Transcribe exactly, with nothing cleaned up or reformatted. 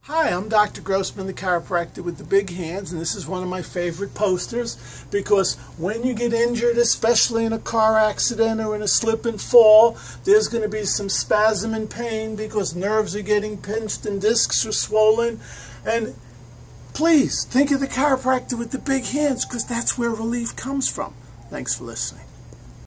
Hi, I'm Doctor Grossman, the chiropractor with the big hands, and this is one of my favorite posters because when you get injured, especially in a car accident or in a slip and fall, there's going to be some spasm and pain because nerves are getting pinched and discs are swollen. And please, think of the chiropractor with the big hands because that's where relief comes from. Thanks for listening.